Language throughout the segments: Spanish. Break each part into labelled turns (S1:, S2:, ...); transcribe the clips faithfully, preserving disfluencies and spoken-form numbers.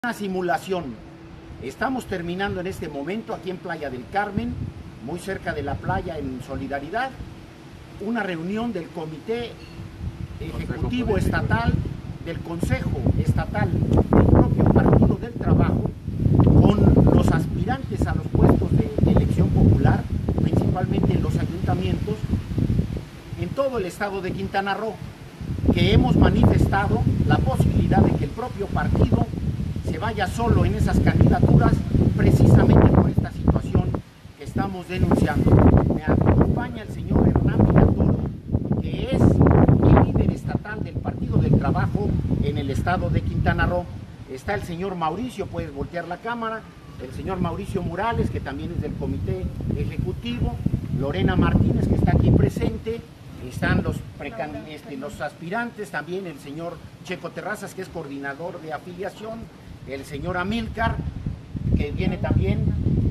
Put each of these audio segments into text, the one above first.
S1: Una simulación. Estamos terminando en este momento aquí en Playa del Carmen, muy cerca de la playa, en Solidaridad, una reunión del Comité Ejecutivo Estatal, del Consejo Estatal del propio Partido del Trabajo, con los aspirantes a los puestos de elección popular, principalmente en los ayuntamientos, en todo el estado de Quintana Roo, que hemos manifestado la posibilidad de que el propio partido se vaya solo en esas candidaturas, precisamente por esta situación que estamos denunciando. Me acompaña el señor Hernán Villatoro, que es el líder estatal del Partido del Trabajo en el estado de Quintana Roo. Está el señor Mauricio, puedes voltear la cámara, el señor Mauricio Morales, que también es del Comité Ejecutivo, Lorena Martínez, que está aquí presente, están los, este, los aspirantes, también el señor Checo Terrazas, que es coordinador de afiliación, el señor Amílcar, que viene también,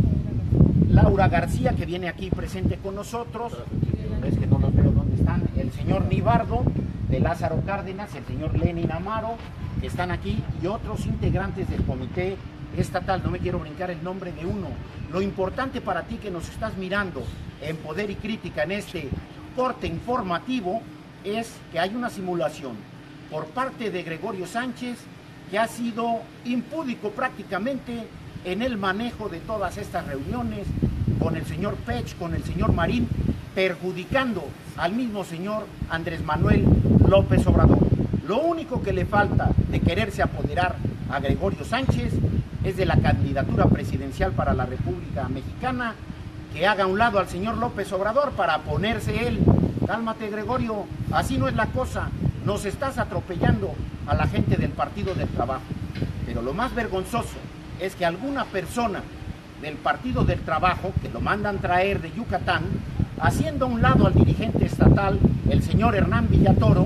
S1: Laura García, que viene aquí presente con nosotros, es que no los veo dónde están, el señor Nibardo, de Lázaro Cárdenas, el señor Lenin Amaro, que están aquí, y otros integrantes del comité estatal. No me quiero brincar el nombre de uno. Lo importante para ti que nos estás mirando en Poder y Crítica en este corte informativo es que hay una simulación por parte de Gregorio Sánchez, que ha sido impúdico prácticamente en el manejo de todas estas reuniones con el señor Pech, con el señor Marín, perjudicando al mismo señor Andrés Manuel López Obrador. Lo único que le falta de quererse apoderar a Gregorio Sánchez es de la candidatura presidencial para la República Mexicana, que haga a un lado al señor López Obrador para ponerse él. Cálmate, Gregorio, así no es la cosa. Nos estás atropellando a la gente del Partido del Trabajo. Pero lo más vergonzoso es que alguna persona del Partido del Trabajo, que lo mandan traer de Yucatán, haciendo a un lado al dirigente estatal, el señor Hernán Villatoro,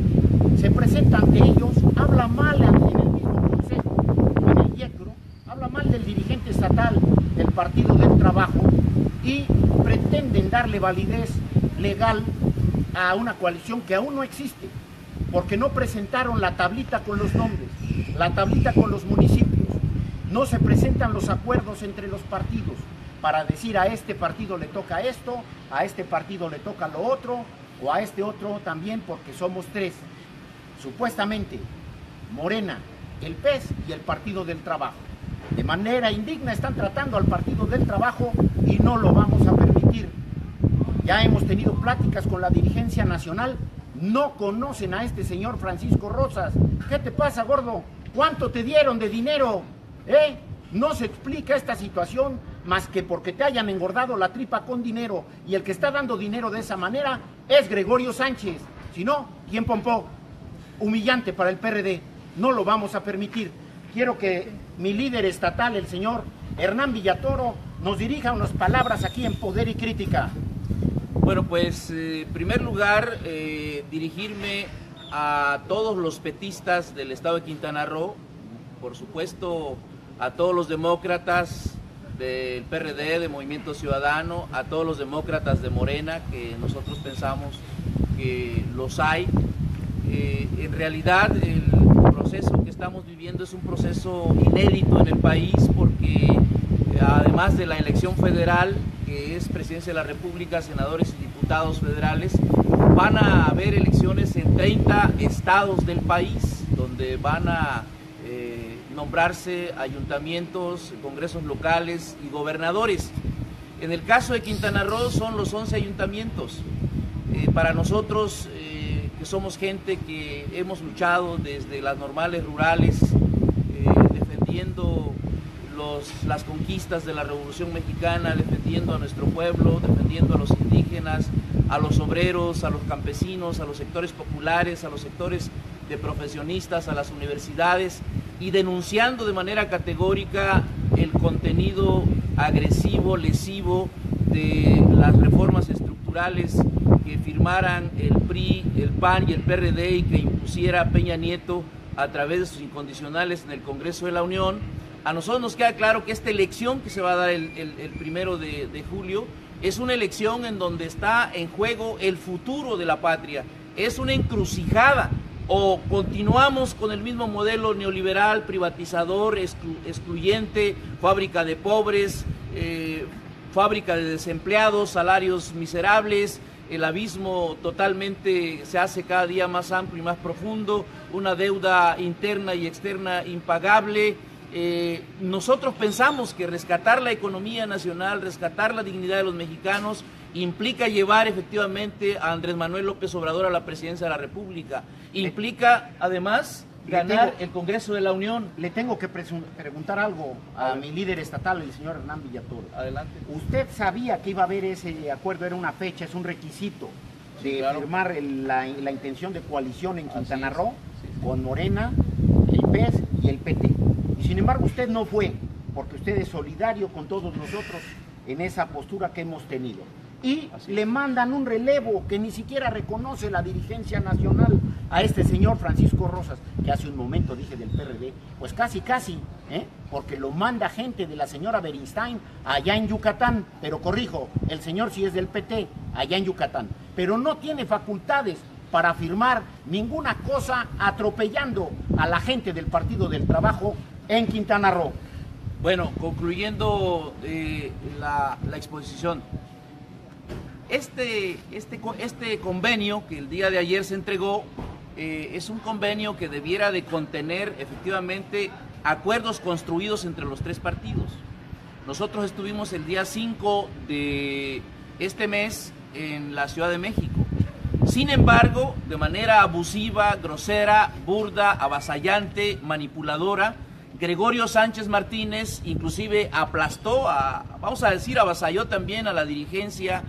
S1: se presenta ante ellos, habla mal en el mismo consejo, en el IECRO, habla mal del dirigente estatal del Partido del Trabajo y pretenden darle validez legal a una coalición que aún no existe, porque no presentaron la tablita con los nombres, la tablita con los municipios, no se presentan los acuerdos entre los partidos para decir a este partido le toca esto, a este partido le toca lo otro, o a este otro también, porque somos tres. Supuestamente, Morena, el P E S y el Partido del Trabajo. De manera indigna están tratando al Partido del Trabajo y no lo vamos a permitir. Ya hemos tenido pláticas con la dirigencia nacional. No conocen a este señor Francisco Rosas. ¿Qué te pasa, gordo? ¿Cuánto te dieron de dinero? ¿Eh? No se explica esta situación más que porque te hayan engordado la tripa con dinero, y el que está dando dinero de esa manera es Gregorio Sánchez. Si no, ¿quién pompó? Humillante para el P R D. No lo vamos a permitir. Quiero que mi líder estatal, el señor Hernán Villatoro, nos dirija unas palabras aquí en Poder y Crítica.
S2: Bueno, pues eh, en primer lugar, eh, dirigirme a todos los petistas del estado de Quintana Roo, por supuesto a todos los demócratas del P R D, de Movimiento Ciudadano, a todos los demócratas de Morena, que nosotros pensamos que los hay. Eh, en realidad el proceso que estamos viviendo es un proceso inédito en el país, porque eh, además de la elección federal, que es presidencia de la República, senadores y diputados federales, van a haber elecciones en treinta estados del país, donde van a eh, nombrarse ayuntamientos, congresos locales y gobernadores. En el caso de Quintana Roo son los once ayuntamientos. Eh, para nosotros, eh, que somos gente que hemos luchado desde las normales rurales, eh, defendiendo los, las conquistas de la Revolución Mexicana, defendiendo a nuestro pueblo, defendiendo a los indígenas, a los obreros, a los campesinos, a los sectores populares, a los sectores de profesionistas, a las universidades, y denunciando de manera categórica el contenido agresivo, lesivo de las reformas estructurales que firmaran el P R I, el P A N y el P R D, y que impusiera Peña Nieto a través de sus incondicionales en el Congreso de la Unión. A nosotros nos queda claro que esta elección que se va a dar el, el, el primero de, de julio es una elección en donde está en juego el futuro de la patria, es una encrucijada o continuamos con el mismo modelo neoliberal, privatizador, exclu excluyente, fábrica de pobres, eh, fábrica de desempleados, salarios miserables, el abismo totalmente se hace cada día más amplio y más profundo, una deuda interna y externa impagable. Eh, nosotros pensamos que rescatar la economía nacional, rescatar la dignidad de los mexicanos, implica llevar efectivamente a Andrés Manuel López Obrador a la presidencia de la República. Implica, además, ganar tengo, el Congreso de la Unión.
S1: Le tengo que preguntar algo a, a mi líder estatal, el señor Hernán Villatoro.
S2: Adelante.
S1: ¿Usted sabía que iba a haber ese acuerdo? Era una fecha, es un requisito de
S2: sí, claro.
S1: firmar el, la, la intención de coalición en Quintana Roo
S2: sí, sí.
S1: con Morena, el P E S y el P T. Y sin embargo usted no fue, porque usted es solidario con todos nosotros en esa postura que hemos tenido. Y Así le mandan un relevo que ni siquiera reconoce la dirigencia nacional a este señor Francisco Rosas, que hace un momento dije del P R D, pues casi casi, ¿eh? porque lo manda gente de la señora Beristain allá en Yucatán, pero corrijo, el señor sí es del P T, allá en Yucatán, pero no tiene facultades para firmar ninguna cosa atropellando a la gente del Partido del Trabajo en Quintana Roo.
S2: Bueno, concluyendo eh, la, la exposición, Este, este, este convenio que el día de ayer se entregó eh, es un convenio que debiera de contener efectivamente acuerdos construidos entre los tres partidos. Nosotros estuvimos el día cinco de este mes en la Ciudad de México. Sin embargo, de manera abusiva, grosera, burda, avasallante, manipuladora, Gregorio Sánchez Martínez inclusive aplastó, a, vamos a decir, avasalló también a la dirigencia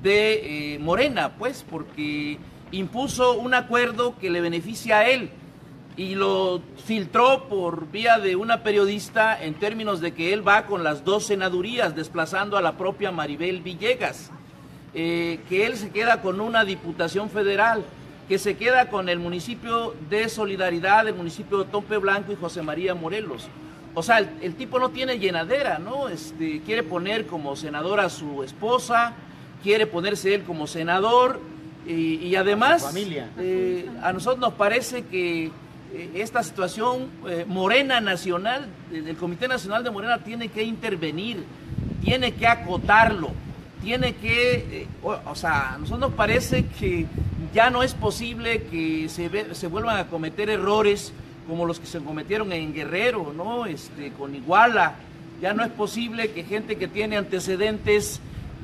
S2: de eh, Morena, pues, porque impuso un acuerdo que le beneficia a él y lo filtró por vía de una periodista en términos de que él va con las dos senadurías, desplazando a la propia Maribel Villegas, eh, que él se queda con una diputación federal, que se queda con el municipio de Solidaridad, el municipio de Tompe Blanco y José María Morelos. O sea, el, el tipo no tiene llenadera, ¿no? Este, quiere poner como senadora a su esposa, quiere ponerse él como senador y, y además
S1: familia.
S2: Eh, a nosotros nos parece que eh, esta situación eh, Morena Nacional, el Comité Nacional de Morena tiene que intervenir, tiene que acotarlo, tiene que, eh, o, o sea, a nosotros nos parece que ya no es posible que se, ve, se vuelvan a cometer errores como los que se cometieron en Guerrero, ¿no? Este, con Iguala. Ya no es posible que gente que tiene antecedentes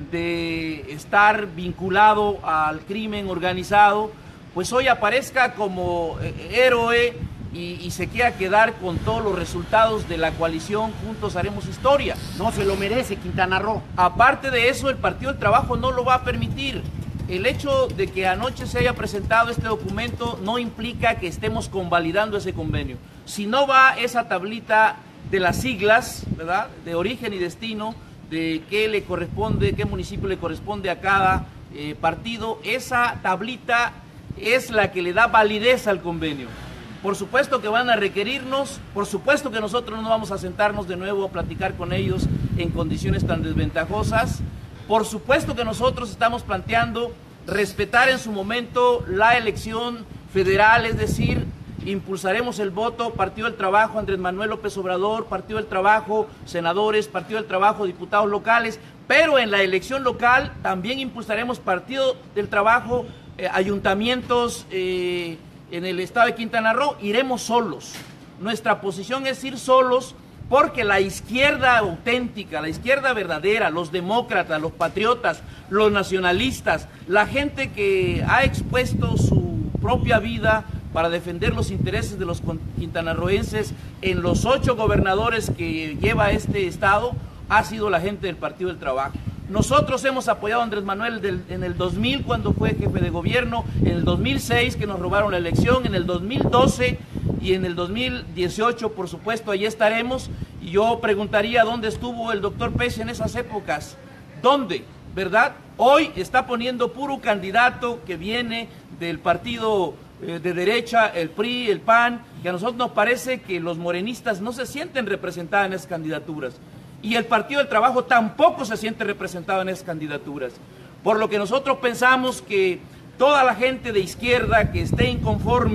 S2: de estar vinculado al crimen organizado, pues hoy aparezca como héroe y, y se quiera quedar con todos los resultados de la coalición Juntos Haremos Historia.
S1: No se lo merece Quintana Roo.
S2: Aparte de eso, el Partido del Trabajo no lo va a permitir. El hecho de que anoche se haya presentado este documento no implica que estemos convalidando ese convenio. Si no va esa tablita de las siglas, ¿verdad?, de origen y destino, de qué le corresponde, qué municipio le corresponde a cada eh, partido, esa tablita es la que le da validez al convenio. Por supuesto que van a requerirnos, por supuesto que nosotros no vamos a sentarnos de nuevo a platicar con ellos en condiciones tan desventajosas, por supuesto que nosotros estamos planteando respetar en su momento la elección federal, es decir, impulsaremos el voto Partido del Trabajo, Andrés Manuel López Obrador, Partido del Trabajo, senadores, Partido del Trabajo, diputados locales, pero en la elección local también impulsaremos Partido del Trabajo, eh, ayuntamientos eh, en el estado de Quintana Roo, iremos solos. Nuestra posición es ir solos porque la izquierda auténtica, la izquierda verdadera, los demócratas, los patriotas, los nacionalistas, la gente que ha expuesto su propia vida para defender los intereses de los quintanarroenses en los ocho gobernadores que lleva este estado, ha sido la gente del Partido del Trabajo. Nosotros hemos apoyado a Andrés Manuel del, en el dos mil cuando fue jefe de gobierno, en el dos mil seis que nos robaron la elección, en el dos mil doce y en el dos mil dieciocho, por supuesto, allí estaremos. Y yo preguntaría dónde estuvo el doctor Pech en esas épocas. ¿Dónde? ¿Verdad? Hoy está poniendo puro candidato que viene del partido de derecha, el P R I, el P A N, que a nosotros nos parece que los morenistas no se sienten representados en esas candidaturas. Y el Partido del Trabajo tampoco se siente representado en esas candidaturas. Por lo que nosotros pensamos que toda la gente de izquierda que esté inconforme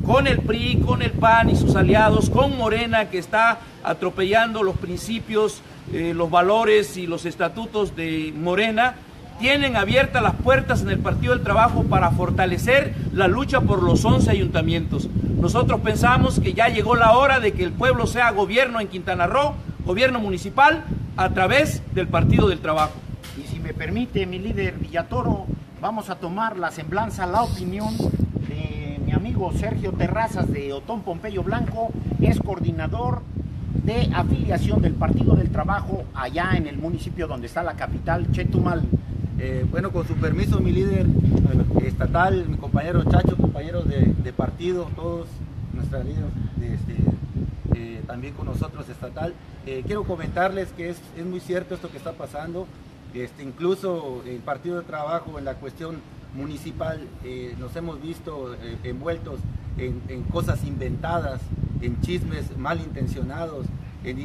S2: con el P R I, con el P A N y sus aliados, con Morena, que está atropellando los principios, eh, los valores y los estatutos de Morena, tienen abiertas las puertas en el Partido del Trabajo para fortalecer la lucha por los once ayuntamientos. Nosotros pensamos que ya llegó la hora de que el pueblo sea gobierno en Quintana Roo, gobierno municipal, a través del Partido del Trabajo.
S1: Y si me permite, mi líder Villatoro, vamos a tomar la semblanza, la opinión de mi amigo Sergio Terrazas de Otón Pompeyo Blanco, es coordinador de afiliación del Partido del Trabajo allá en el municipio donde está la capital, Chetumal.
S3: Eh, bueno, con su permiso, mi líder estatal, mi compañero Chacho, compañeros de, de partido, todos, nuestra líder, este, eh, también con nosotros estatal, eh, quiero comentarles que es, es muy cierto esto que está pasando. Este, incluso el Partido de Trabajo en la cuestión municipal eh, nos hemos visto eh, envueltos en, en cosas inventadas, en chismes malintencionados, en,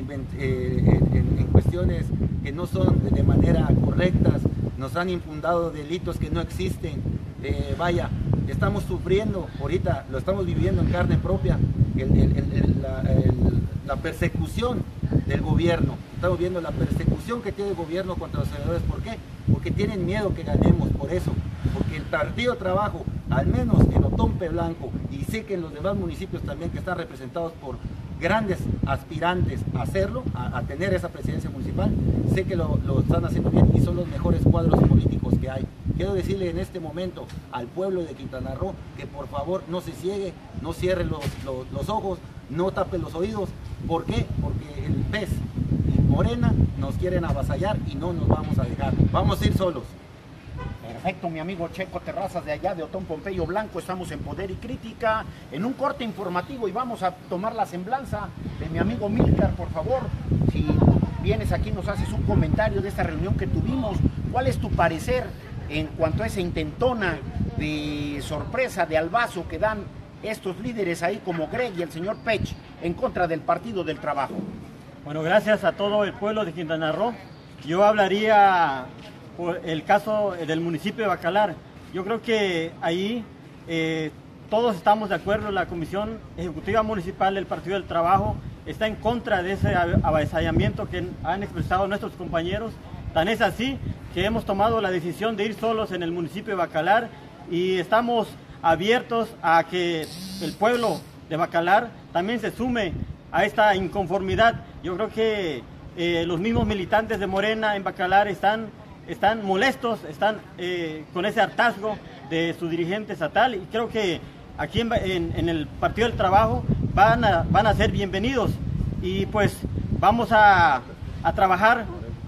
S3: eh, en, en cuestiones que no son de manera correctas, nos han infundado delitos que no existen. Eh, vaya, estamos sufriendo, ahorita lo estamos viviendo en carne propia, el, el, el, la, el, la persecución del gobierno. Estamos viendo la persecución que tiene el gobierno contra los senadores. ¿Por qué? Porque tienen miedo que ganemos, por eso. Porque el Partido de Trabajo, al menos en Otompe Blanco, y sé que en los demás municipios también que están representados por grandes aspirantes a hacerlo, a, a tener esa presidencia municipal, sé que lo, lo están haciendo bien y son los mejores cuadros políticos que hay. Quiero decirle en este momento al pueblo de Quintana Roo que por favor no se ciegue, no cierre los, los, los ojos, no tape los oídos. ¿Por qué? Porque el P E S y Morena nos quieren avasallar y no nos vamos a dejar. Vamos a ir solos.
S1: Perfecto, mi amigo Checo Terrazas de allá de Otón Pompeyo Blanco. Estamos en Poder y Crítica, en un corte informativo, y vamos a tomar la semblanza de mi amigo Milcar, por favor. Si vienes aquí nos haces un comentario de esta reunión que tuvimos. ¿Cuál es tu parecer en cuanto a esa intentona de sorpresa, de albazo que dan estos líderes ahí como Greg y el señor Pech en contra del Partido del Trabajo?
S4: Bueno, gracias a todo el pueblo de Quintana Roo. Yo hablaría por el caso del municipio de Bacalar. Yo creo que ahí eh, todos estamos de acuerdo. La Comisión Ejecutiva Municipal del Partido del Trabajo está en contra de ese avasallamiento que han expresado nuestros compañeros. Tan es así que hemos tomado la decisión de ir solos en el municipio de Bacalar y estamos abiertos a que el pueblo de Bacalar también se sume a esta inconformidad. Yo creo que eh, los mismos militantes de Morena en Bacalar están, están molestos, están eh, con ese hartazgo de su dirigente estatal, y creo que aquí en, en, en el Partido del Trabajo van a, van a ser bienvenidos, y pues vamos a, a trabajar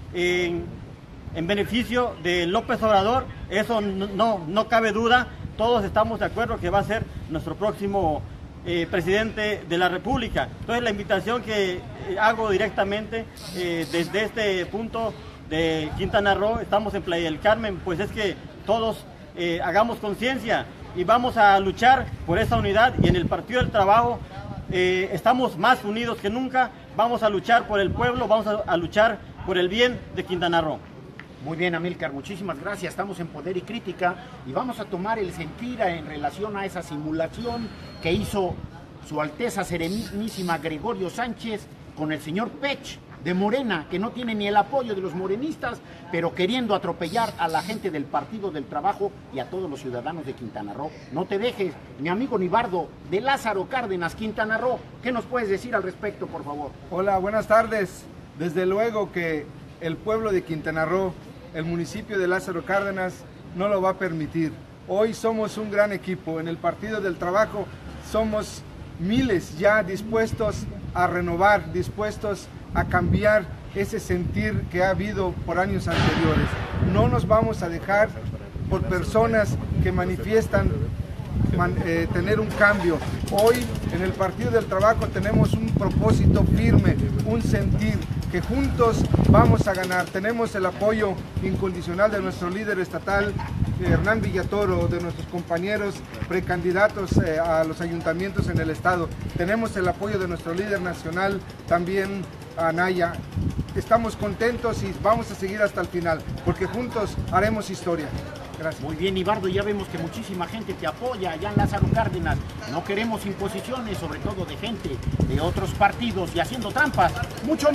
S4: en, en beneficio de López Obrador. Eso no, no, no cabe duda. Todos estamos de acuerdo que va a ser nuestro próximo eh, presidente de la República. Entonces la invitación que eh, hago directamente eh, desde este punto de Quintana Roo, estamos en Playa del Carmen, pues es que todos eh, hagamos conciencia y vamos a luchar por esa unidad, y en el Partido del Trabajo eh, estamos más unidos que nunca. Vamos a luchar por el pueblo, vamos a, a luchar por el bien de Quintana Roo.
S1: Muy bien, Amílcar, muchísimas gracias. Estamos en Poder y Crítica y vamos a tomar el sentir en relación a esa simulación que hizo Su Alteza Serenísima Gregorio Sánchez con el señor Pech de Morena, que no tiene ni el apoyo de los morenistas, pero queriendo atropellar a la gente del Partido del Trabajo y a todos los ciudadanos de Quintana Roo. No te dejes, mi amigo Nibardo de Lázaro Cárdenas, Quintana Roo. ¿Qué nos puedes decir al respecto, por favor?
S5: Hola, buenas tardes. Desde luego que el pueblo de Quintana Roo, el municipio de Lázaro Cárdenas, no lo va a permitir. Hoy somos un gran equipo. En el Partido del Trabajo somos miles ya dispuestos a renovar, dispuestos a cambiar ese sentir que ha habido por años anteriores. No nos vamos a dejar por personas que manifiestan man, eh, tener un cambio. Hoy en el Partido del Trabajo tenemos un propósito firme, un sentir que juntos vamos a ganar. Tenemos el apoyo incondicional de nuestro líder estatal, Hernán Villatoro, de nuestros compañeros precandidatos eh, a los ayuntamientos en el estado. Tenemos el apoyo de nuestro líder nacional, también Anaya. Estamos contentos y vamos a seguir hasta el final, porque juntos haremos historia. Gracias.
S1: Muy bien, Ibardo, ya vemos que muchísima gente te apoya allá en Lázaro Cárdenas. No queremos imposiciones, sobre todo de gente de otros partidos y haciendo trampas. Mucho